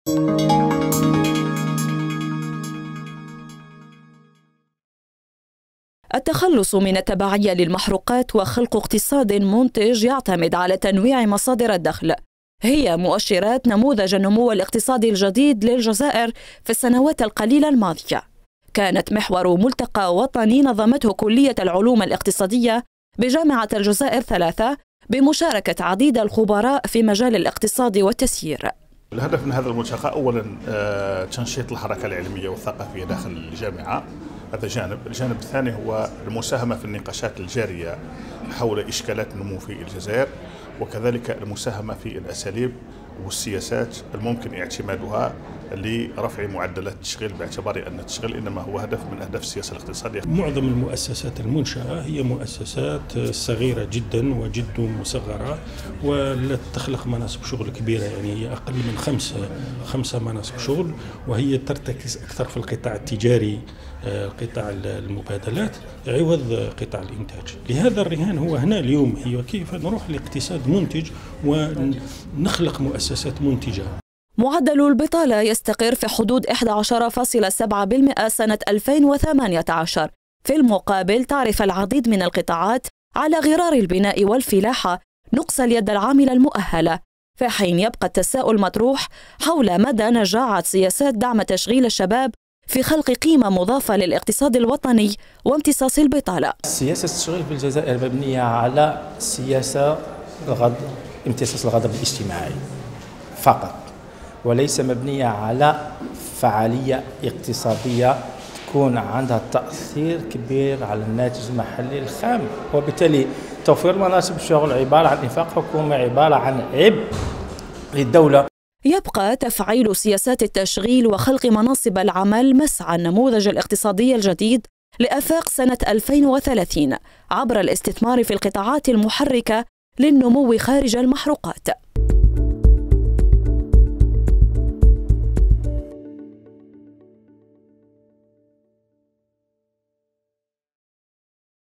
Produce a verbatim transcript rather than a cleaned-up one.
التخلص من التبعية للمحروقات وخلق اقتصاد منتج يعتمد على تنويع مصادر الدخل هي مؤشرات نموذج النمو الاقتصادي الجديد للجزائر في السنوات القليلة الماضية. كانت محور ملتقى وطني نظمته كلية العلوم الاقتصادية بجامعة الجزائر ثلاثة بمشاركة عديد الخبراء في مجال الاقتصاد والتسيير. الهدف من هذا الملتقى أولاً تنشيط الحركة العلمية والثقافية داخل الجامعة، هذا جانب. الجانب الثاني هو المساهمة في النقاشات الجارية حول إشكالات النمو في الجزائر، وكذلك المساهمة في الأساليب والسياسات الممكن اعتمادها لرفع معدلات التشغيل، باعتبار أن التشغيل إنما هو هدف من أهداف السياسة الاقتصادية. معظم المؤسسات المنشأة هي مؤسسات صغيرة جدا وجد مصغرة، ولا تخلق مناصب شغل كبيرة، يعني هي أقل من خمسة خمسة مناصب شغل، وهي ترتكز أكثر في القطاع التجاري، قطاع المبادلات عوض قطاع الإنتاج. لهذا الرهان هو هنا اليوم هي كيف نروح لاقتصاد منتج ونخلق مؤسسات منتجة. معدل البطالة يستقر في حدود إحدى عشرة فاصلة سبعة بالمئة سنة ألفين وثمانية عشر. في المقابل تعرف العديد من القطاعات على غرار البناء والفلاحة نقص اليد العاملة المؤهلة، في حين يبقى التساؤل مطروح حول مدى نجاعة سياسات دعم تشغيل الشباب في خلق قيمة مضافة للاقتصاد الوطني وامتصاص البطالة. سياسة التشغيل في الجزائر مبنية على سياسة الغض... امتصاص الغضب الاجتماعي فقط، وليس مبنية على فعالية اقتصادية تكون عندها تأثير كبير على الناتج المحلي الخام، وبالتالي توفير مناصب الشغل عبارة عن إنفاق حكومي، عبارة عن عبء للدولة. يبقى تفعيل سياسات التشغيل وخلق مناصب العمل مسعى النموذج الاقتصادي الجديد لآفاق سنة ألفين وثلاثين عبر الاستثمار في القطاعات المحركة للنمو خارج المحروقات.